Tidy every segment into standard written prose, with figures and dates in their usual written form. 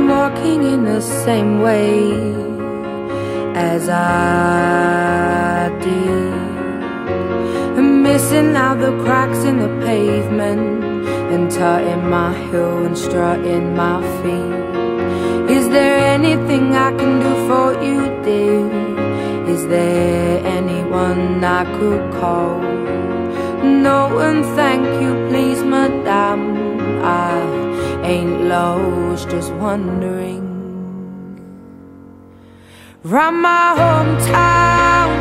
walking in the same way as I did. I'm missing out the cracks in the pavement and tutting my heel and strutting my feet. Is there anything I can do for you, dear? Is there anyone I could call? No, and thank you, please, madame. I ain't lost, just wondering. Round my hometown,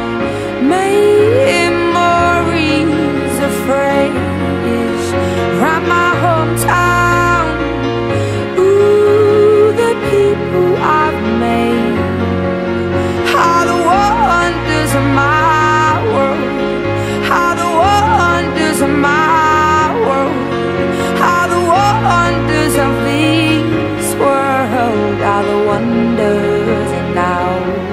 memories of phrase. Round my homtown, ooh, the people I've made. How the wonders of my world, how the wonders of my world, how the wonders of this world, how the wonders now.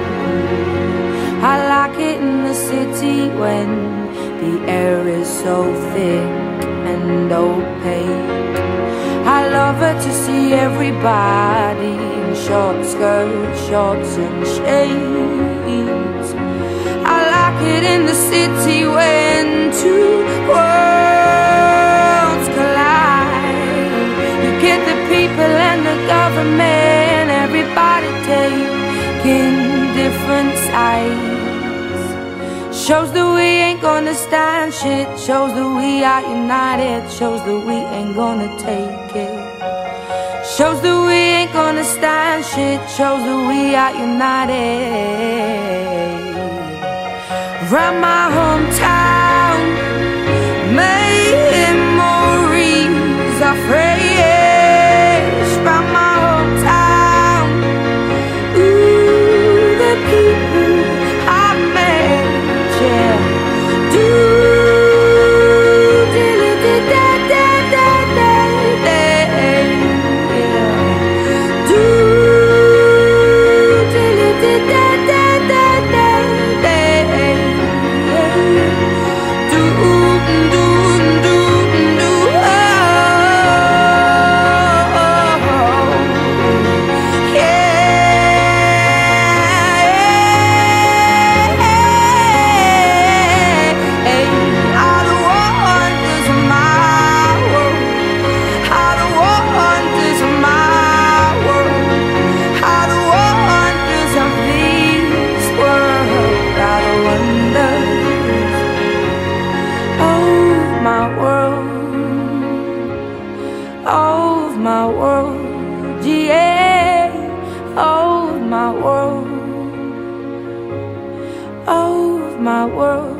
I like it in the city when the air is so thick and opaque. I love it to see everybody in short skirts, shorts and shades. I like it in the city when two worlds collide. You get the people and the government, everybody taking different sides. Shows that we ain't gonna stand shit. Shows that we are united. Shows that we ain't gonna take it. Shows that we ain't gonna stand shit. Shows that we are united. Round my hometown, memories are fresh. Round my hometown, ooh, the people I met, yeah. Do my world, yeah, oh my world, oh my world.